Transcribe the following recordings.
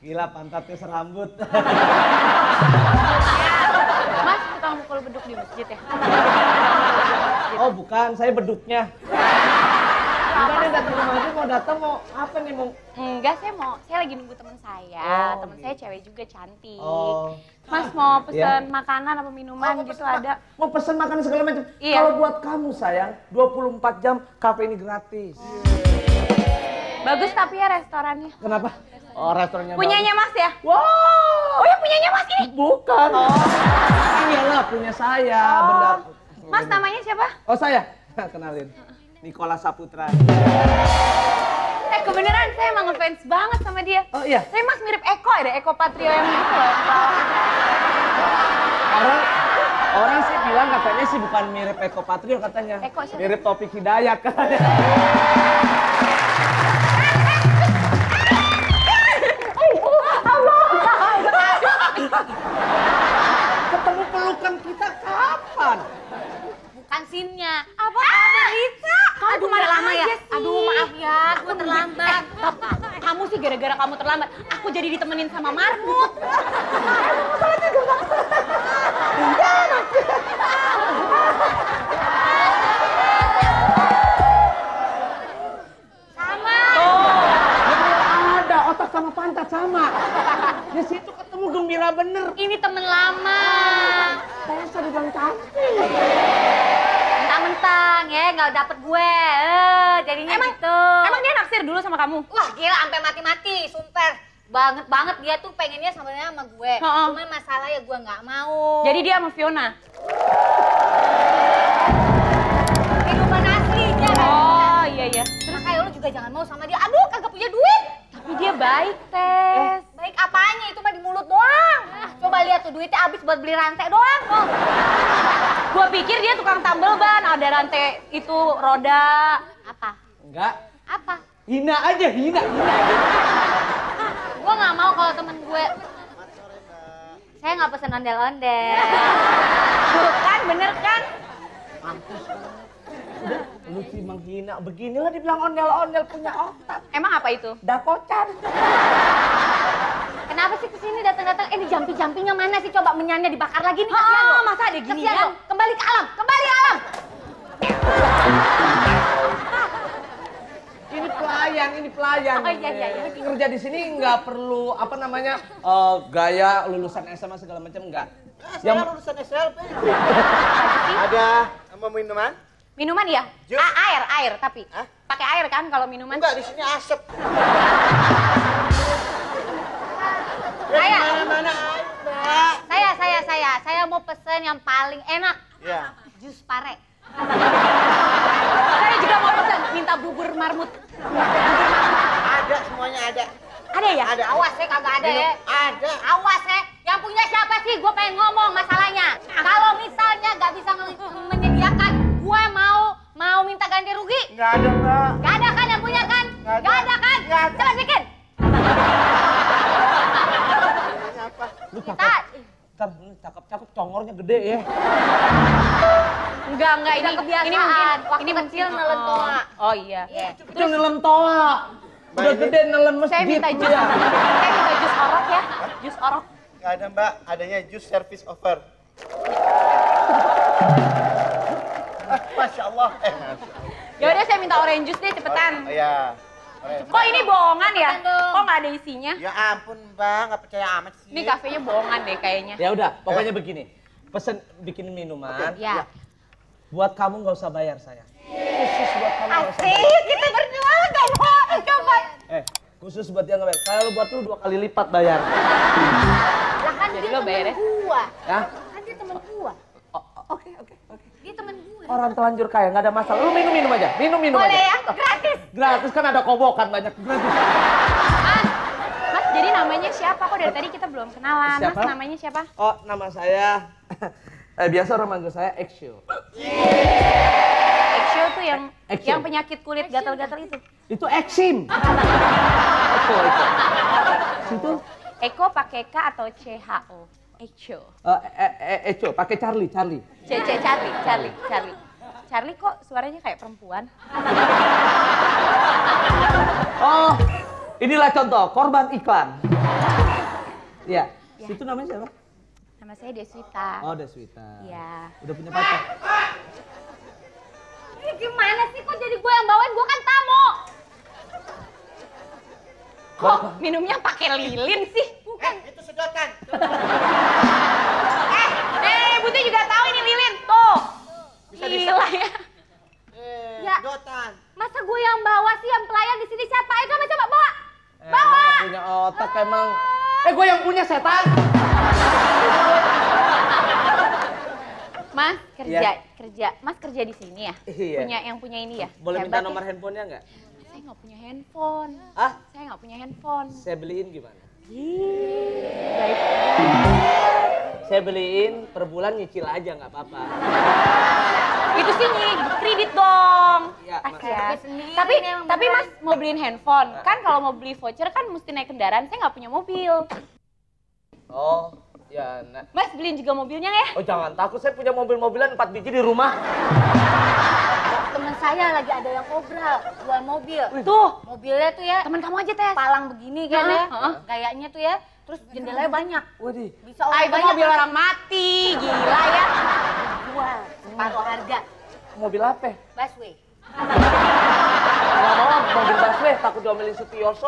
Gila pantatnya serambut. Mas tukang mukul beduk di masjid ya? Oh bukan, saya beduknya. Enggak nih datang ke masjid mau datang mau apa nih mau? Enggak, saya lagi nunggu teman saya. Teman gitu. saya cewek juga cantik. Oh. Mas mau pesen makanan apa minuman gitu ada? Mau pesen makanan segala macam. Iya. Kalau buat kamu sayang, 24 jam kafe ini gratis. Bagus tapi ya restorannya. Kenapa? Oh restorannya Punyanya Mas ya? Wow. Oh ya punyanya Mas ini? Bukan. Iyalah punya saya, benar. Mas namanya siapa? Oh saya? Kenalin. Nikola Saputra. Kebeneran saya emang ngefans banget sama dia. Oh iya? Saya Mas mirip Eko, ada Eko Patrio yang gitu loh. Orang sih bilang katanya sih bukan mirip Eko Patrio katanya. Eko siapa? Mirip Taufik Hidayat katanya. Ketemu pelukan kita kapan? Bukan sinnya. Apa? Ada Rita. Aduh mana lama ya? Aduh maaf ya, gue terlambat. Kamu sih gara-gara kamu terlambat, aku jadi ditemenin sama Marmut. Sama. Ada otak sama pantat sama. Di situ ketemu gembira bener. Ini temen lama. Saya sudah bilang cantik. Mentang-mentang ya nggak dapet gue, jadinya gitu. Emang dia naksir dulu sama kamu? Wah gila sampai mati-mati, sumpah. Banget dia tuh pengennya sebenarnya sama gue. Cuman masalah ya gue nggak mau. Jadi dia sama Fiona? Kehidupan aslinya kan. Oh iya. Terus kayak lu juga jangan mau sama dia. Aduh kagak punya duit. Tapi dia baik, Tes. Baik apanya, itu mah di mulut doang. Coba lihat tuh duitnya habis buat beli rantai doang. Oh. Gua pikir dia tukang tambel ban, ada rantai itu roda. Apa? Enggak. Apa? Hina aja, hina. Gue nggak mau kalau temen gue. Saya nggak pesen ondel-ondel. Bukan, bener kan? Lu sih menghina. Beginilah dibilang ondel-ondel punya otak. Emang apa itu? Dakocan. Kenapa sih kesini datang-datang? Ini jampi-jampinya mana sih? Coba menyanyi dibakar lagi nih. Kasihan lo. Masa ada gini Kasihan ya? lo. Kembali ke alam, kembali ke alam. Ini pelayan. Oh iya. Kerja di sini nggak perlu apa namanya gaya lulusan SMA segala macam nggak. Saya lulusan SLP. Ada sama minuman? Minuman ya? Jus. Air tapi. Hah? Pakai air kan kalau minuman? Enggak, di sini asap. Saya. Mana air, Mbak? Saya mau pesen yang paling enak. Iya. Jus pare. Saya juga mau pesan, minta bubur marmut. Ada, semuanya ada. Ada ya? Ada. Awas ya kagak ada ya. Ada. Awas ya. Yang punya siapa sih? Gue pengen ngomong masalahnya. Kalau misalnya nggak bisa menyediakan, gue mau minta ganti rugi. Nggak ada, Mbak. Gak ada kan yang punya kan? Nggak ada. Gak ada kan? Nggak ada. Coba bikin. Nanya apa? Lu Kita cakep congornya gede ya. Enggak, ini kebiasaan. ini mungkin Waktu kecil nelen toa. Oh iya. Itu nelen toa. Udah Mbak, gede nelen masjid. Saya minta jus. dia. Saya minta jus orok ya. Jus orok. Nggak ada, Mbak. Adanya jus service over. Masya Allah. Ya udah saya minta orange juice deh cepetan. Iya. Kok ini bohongan ya? Cepetan dong. Kok nggak ada isinya? Ya ampun, Mbak. Nggak percaya amat sih. Ini kafenya bohongan deh kayaknya. Ya udah, pokoknya begini. Pesen bikin minuman. Ya. Buat kamu nggak usah bayar sayang. Khusus buat kamu nggak usah Asik, bayar. kita berdua gak mau. Coba. Khusus buat dia nggak bayar. Kalau buat lu 2 kali lipat bayar. Lah kan Jadi dia lo bayar ya? temen gua. Ya? Kan dia temen gua. Oke. Dia temen gua. Orang telanjur kaya nggak ada masalah. Lu minum aja. Minum Boleh aja. ya? Gratis. Gratis kan ada kobokan banyak. Gratis. Mas, jadi namanya siapa? Kok dari tadi kita belum kenalan? Siapa? Mas, namanya siapa? Oh, nama saya biasa orang manggil saya Exio. Exio tuh yang Exio. penyakit kulit gatal-gatal itu. Itu eksim. Itu. Situ Eko pakai K atau CHO? Exio. Exio pakai Charlie. Charlie. Charlie kok suaranya kayak perempuan? Oh, inilah contoh korban iklan. Iya. Situ namanya siapa? Nama saya Deswita. Oh, Deswita. Iya. Udah punya pacar? Ini gimana sih kok jadi gue yang bawain? Gue kan tamu. Kok minumnya pakai lilin sih? Itu sedotan. Buti juga tahu ini lilin. Tuh. Bisa Gila ya. Ya. Sedotan. Masa gue yang bawa sih, yang pelayan di sini siapa? Ayo kamu coba bawa. Bawa. Punya otak emang. Gue yang punya setan. Mas kerja, Iya. kerja. Mas kerja di sini ya? Iya. Yang punya ini ya? Boleh Hebat minta ya. nomor handphonenya nggak? Saya nggak punya handphone. Ah, Saya nggak punya handphone. saya beliin gimana? Baik. Saya beliin per bulan nyicil aja nggak apa-apa. Itu sih nih, kredit dong. Iya, Mas. Kasihan. Sendiri Tapi yang tapi beneran. Mas mau beliin handphone. Kan kalau mau beli voucher kan mesti naik kendaraan. Saya nggak punya mobil. Oh, ya. Nah. Mas beliin juga mobilnya ya? Oh, jangan takut. Saya punya mobil-mobilan 4 biji di rumah. Temen saya lagi ada yang obral, jual mobil. Tuh, Mobilnya tuh ya, teman kamu aja Tes. palang begini kan ya. Heeh. Gayanya tuh ya, terus jendelanya banyak. Waduh. Bisa Ah, orang itu banyak. mobil orang mati, gila ya. Jual, separuh harga. Mobil apa? Busway. Nggak mau mobil busway, takut diomelin Sutioso.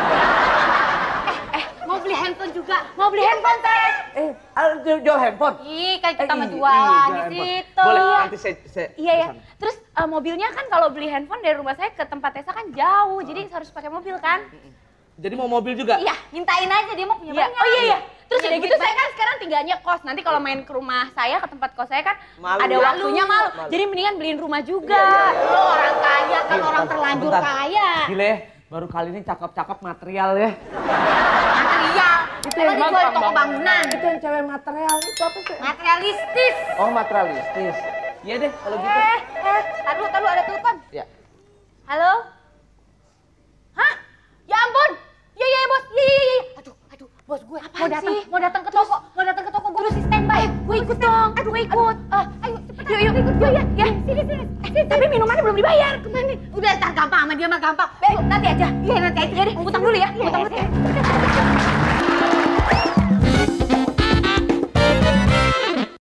Mau beli handphone juga. Mau beli handphone Tes. Jual handphone? Ih, kan kita mah Ih, jualan jual di handphone. situ. Boleh, nanti saya Iya ya. pesan. Terus mobilnya kan kalau beli handphone dari rumah saya ke tempat Tessa kan jauh, jadi harus pakai mobil kan? Jadi mau mobil juga? Iya. Mintain aja, dia mau punya Iya. banyak. Oh iya iya. Terus Punya udah duit gitu saya banyak. kan sekarang tinggalnya kos. Nanti kalau main ke rumah saya, ke tempat kos saya kan Malu. ada Malu. waktunya malu. Malu. Jadi mendingan beliin rumah juga. Lo orang kaya kan, Iya, orang bentar, terlanjur bentar. kaya. Gile, baru kali ini cakep-cakep material ya. Material. Itu Emang dijual di toko bangunan. Itu yang cewek material, itu apa sih? Materialistis. Oh, materialistis. Iya deh, kalau gitu. Taruh ada telepon. Ya. Halo? Hah? Ya ampun. Iya bos. Iya. Aduh, bos gue Apaan sih? mau datang ke toko, gue harus standby. Gue ikut dong. Gue ikut. Ayo, cepetan. Yuk. Ya. Sini. Tapi minumannya belum dibayar. Kemana? Udah, ntar gampang sama dia mah gampang. Nanti aja. Iya, nanti aja. Utang dulu ya.